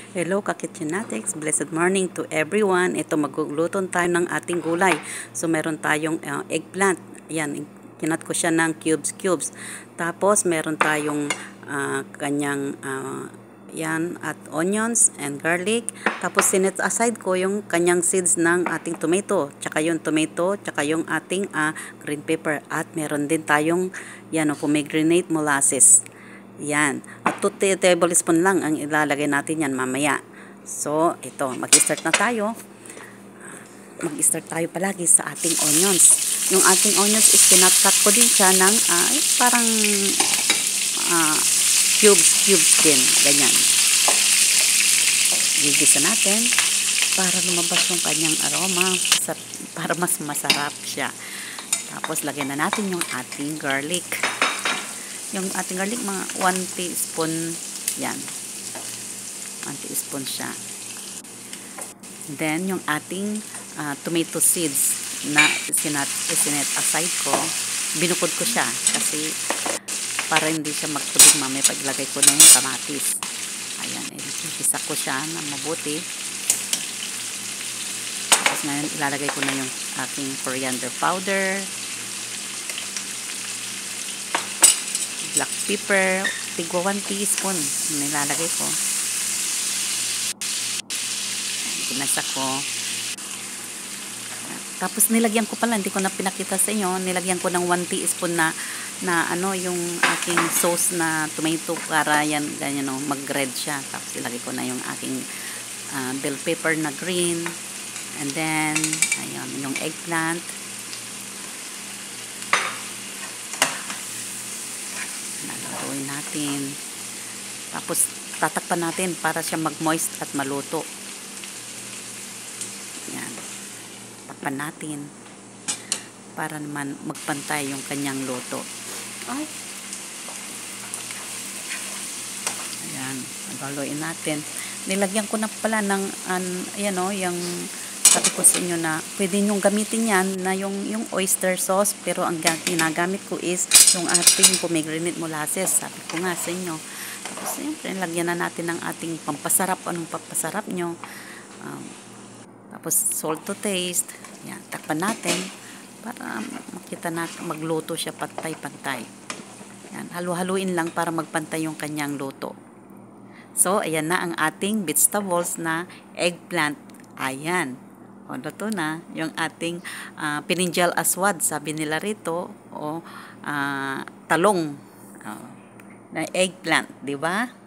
Hello ka-kitchenatics, blessed morning to everyone. Ito magluluto tayo ng ating gulay. So meron tayong eggplant. Ayan, kinat ko siya ng cubes. Tapos meron tayong kanyang yan at onions and garlic. Tapos sinet aside ko yung kanyang seeds ng ating tomato. Tsaka yung tomato, tsaka yung ating green pepper. At meron din tayong yan, pomegranate molasses. Yan. At 2 tablespoon lang ang ilalagay natin yan mamaya. So, ito. Mag-start na tayo. Mag-start tayo palagi sa ating onions. Yung ating onions is kinat-cut ko din siya ng parang cubes din. Ganyan. Gigisa natin para lumabas yung kanyang aroma. Para mas masarap siya. Tapos, lagyan na natin yung ating garlic. Yung ating garlic, mga 1 teaspoon yan. 1 teaspoon siya. Then, yung ating tomato seeds na sinet aside ko, binukod ko siya kasi para hindi siya magtubig mamaya paglagay ko na yung kamatis. Ayan, isa ko siya na mabuti. Tapos ngayon, ilalagay ko na yung ating coriander powder, black pepper, tigwa 1 teaspoon nilalagay ko. Ginasa ko. Tapos nilagyan ko pala, hindi ko na pinakita sa inyo, nilagyan ko ng 1 teaspoon na yung aking sauce na tomato para yan, ganyan mag-red siya. Tapos ilagay ko na yung aking bell pepper na green. And then, ayun, yung eggplant. Nalutuin natin. Tapos, tatakpan natin para siya mag-moist at maluto. Yan. Takpan natin. Para naman magpantay yung kanyang luto. Ay. Ayan. Naghaluin natin. Nilagyan ko na pala ng, ayan o, yung sabi ko sa inyo na pwede nyong gamitin yan na yung oyster sauce, pero ang ginagamit ko is yung ating pomegranate molasses. Sabi ko nga sa inyo. Tapos siyempre, lagyan na natin ng ating pampasarap. Anong pampasarap nyo? Tapos salt to taste. Yan, takpan natin para makita natin, magluto siya pantay-pantay. Yan, halu-haluin lang para magpantay yung kanyang luto. So, ayan na ang ating vegetables na eggplant. Ayan. O, luto na yung ating pininjal aswad, sabi nila rito, o talong na eggplant, di ba?